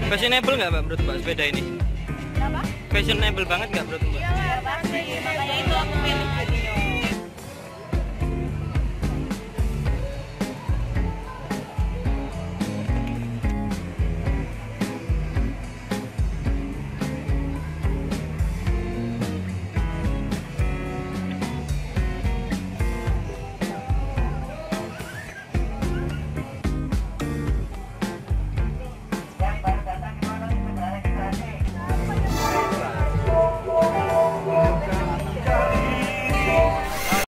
Fashionable nggak Mbak menurut Mbak sepeda ini? Kenapa? Fashionable banget nggak menurut Mbak? Iya, pasti. Makanya itu aku